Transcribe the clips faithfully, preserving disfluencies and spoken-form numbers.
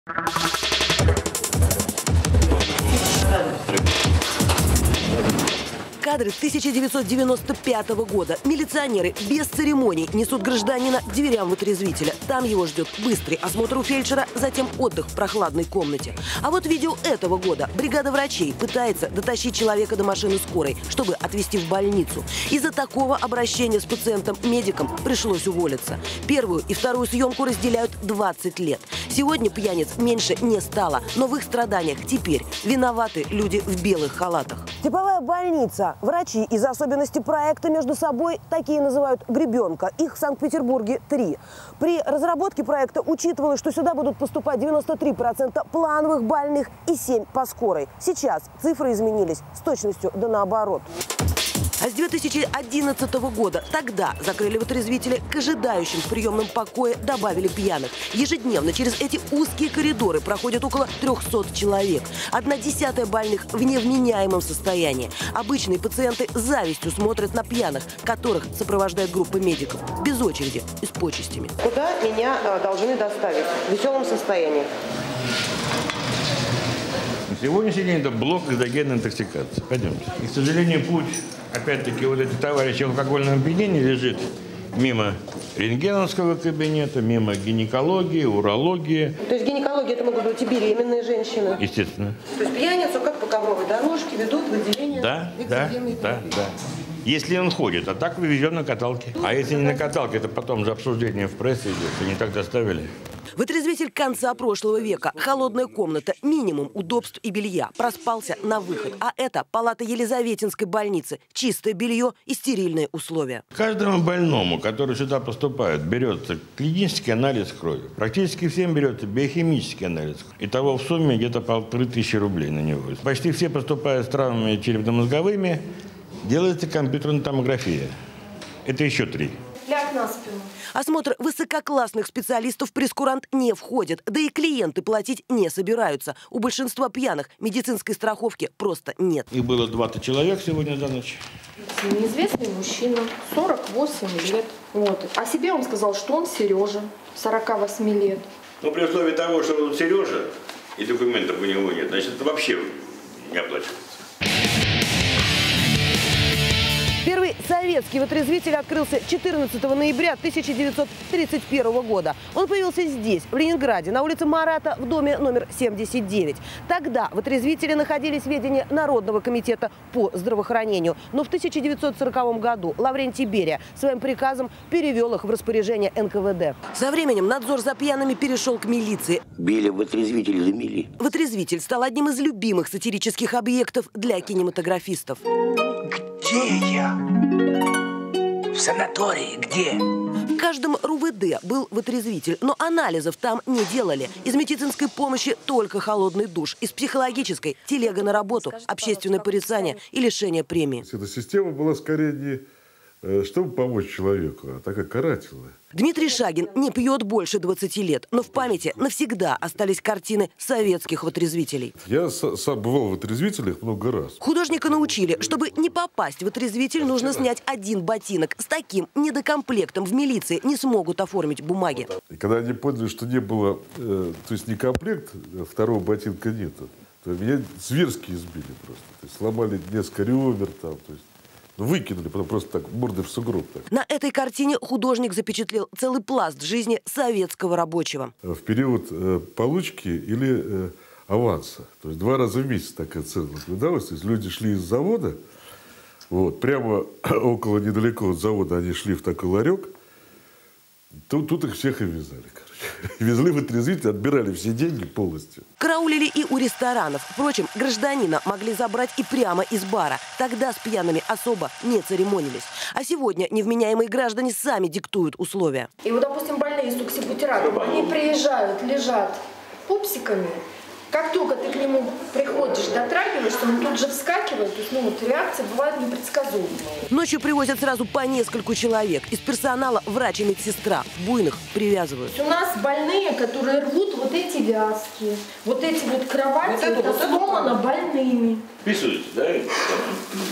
Кадры тысяча девятьсот девяносто пятого года. Милиционеры без церемоний несут гражданина к дверям вытрезвителя. Там его ждет быстрый осмотр у фельдшера, затем отдых в прохладной комнате. А вот видео этого года. Бригада врачей пытается дотащить человека до машины скорой, чтобы отвезти в больницу. Из-за такого обращения с пациентом-медиком пришлось уволиться. Первую и вторую съемку разделяют двадцать лет. Сегодня пьяниц меньше не стало, но в их страданиях теперь виноваты люди в белых халатах. Типовая больница. Врачи из особенностей проекта между собой такие называют «гребенка». Их в Санкт-Петербурге три. При разработке проекта учитывалось, что сюда будут поступать девяносто три процента плановых больных и семь по скорой. Сейчас цифры изменились с точностью да наоборот. А с две тысячи одиннадцатого года тогда закрыли вытрезвители, к ожидающим в приемном покое добавили пьяных. Ежедневно через эти узкие коридоры проходят около трёхсот человек. Одна десятая больных в невменяемом состоянии. Обычные пациенты с завистью смотрят на пьяных, которых сопровождает группа медиков. Без очереди и с почестями. Куда меня а, должны доставить? В веселом состоянии. На сегодняшний день это блок экзогенной интоксикации. Пойдемте. И, к сожалению, путь, опять-таки, вот эти товарищи в алкогольном опьянении лежит мимо рентгеновского кабинета, мимо гинекологии, урологии. То есть гинекология — это могут быть и беременные женщины? Естественно. То есть пьяницу, как по ковровой дорожке, ведут в отделение Да, да, да, да. Если он ходит, а так вывезен на каталке. А если не на каталке, это потом же обсуждение в прессе идет, что не так доставили. Вытрезвитель конца прошлого века. Холодная комната, минимум удобств и белья. Проспался на выход. А это палата Елизаветинской больницы. Чистое белье и стерильные условия. Каждому больному, который сюда поступает, берется клинический анализ крови. Практически всем берется биохимический анализ. Итого в сумме где-то полторы тысячи рублей на него. Почти все поступают с травмами черепно-мозговыми. Делается компьютерная томография. Это еще три. Ляг на спину. Осмотр высококлассных специалистов в прейскурант не входит. Да и клиенты платить не собираются. У большинства пьяных медицинской страховки просто нет. Их было двадцать человек сегодня за ночь. Неизвестный мужчина, сорок восемь лет. Вот. О себе он сказал, что он Сережа, сорока восьми лет. Ну, при условии того, что он Сережа, и документов у него нет, значит, это вообще не оплачивается. Первый советский вытрезвитель открылся четырнадцатого ноября тысяча девятьсот тридцать первого года. Он появился здесь, в Ленинграде, на улице Марата, в доме номер семьдесят девять. Тогда вытрезвители находились в ведении Народного комитета по здравоохранению. Но в тысяча девятьсот сороковом году Лаврентий Берия своим приказом перевел их в распоряжение эн ка вэ дэ. Со временем надзор за пьяными перешел к милиции. Били вытрезвители, замели. Вытрезвитель стал одним из любимых сатирических объектов для кинематографистов. Где я? В санатории где? В каждом эр у вэ дэ был вытрезвитель, но анализов там не делали. Из медицинской помощи только холодный душ. Из психологической – телега на работу, общественное порицание и лишение премии. Эта система была скорее не чтобы помочь человеку, а такая карательная. Дмитрий Шагин не пьет больше двадцати лет, но в памяти навсегда остались картины советских вытрезвителей. Я сам бывал в вытрезвителях много раз. Художника научили, чтобы не попасть в вытрезвитель, нужно снять один ботинок. С таким недокомплектом в милиции не смогут оформить бумаги. И когда они поняли, что не было, э, то есть не комплект, второго ботинка нету, то меня зверски избили просто. То есть сломали несколько ребер там, то есть. Выкинули, потом просто так, мордой в сугроб. Так. На этой картине художник запечатлел целый пласт жизни советского рабочего. В период э, получки или э, аванса. То есть два раза в месяц такая цена наблюдалась. То есть люди шли из завода, вот, прямо около, недалеко от завода они шли в такой ларек. Тут, тут их всех и вязали, короче. Везли вытрезвитель, отбирали все деньги полностью. Караулили и у ресторанов. Впрочем, гражданина могли забрать и прямо из бара. Тогда с пьяными особо не церемонились. А сегодня невменяемые граждане сами диктуют условия. И вот, допустим, больные с оксибутирадом, они приезжают, лежат пупсиками. Как только ты к нему приходишь, дотрагиваешься, он тут же вскакивает. То есть, ну, вот, реакции бывают непредсказуемые. Ночью привозят сразу по нескольку человек. Из персонала врач и медсестра. Буйных привязывают. У нас больные, которые рвут вот эти вязки. Вот эти вот кровати, вот это, это сломано больными. Писают, да?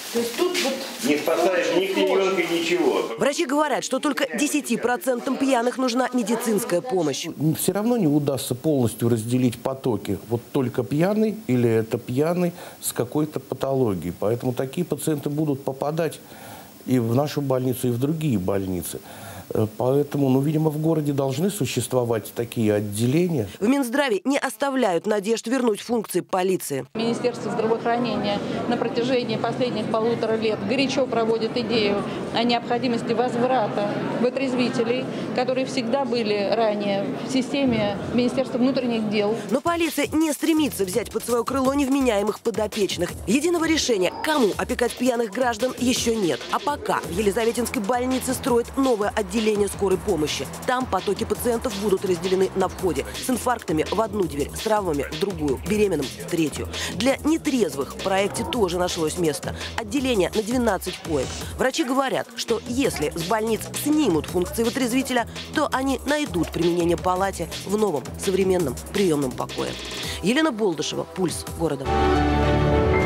То есть тут вот... Не спасаешь ни клеенкой, ничего. Врачи говорят, что только десяти процентам пьяных нужна медицинская помощь. Все равно не удастся полностью разделить потоки. Вот только пьяный или это пьяный с какой-то патологией. Поэтому такие пациенты будут попадать и в нашу больницу, и в другие больницы. Поэтому, ну, видимо, в городе должны существовать такие отделения. В Минздраве не оставляют надежд вернуть функции полиции. Министерство здравоохранения на протяжении последних полутора лет горячо проводит идею о необходимости возврата вытрезвителей, которые всегда были ранее в системе Министерства внутренних дел. Но полиция не стремится взять под свое крыло невменяемых подопечных. Единого решения, кому опекать пьяных граждан, еще нет. А пока в Елизаветинской больнице строят новое отделение скорой помощи. Там потоки пациентов будут разделены на входе. С инфарктами в одну дверь, с травмами в другую, беременным в третью. Для нетрезвых в проекте тоже нашлось место. Отделение на двенадцать коек. Врачи говорят, что если с больниц снимут функции вытрезвителя, то они найдут применение палате в новом современном приемном покое. Елена Болдышева, «Пульс города».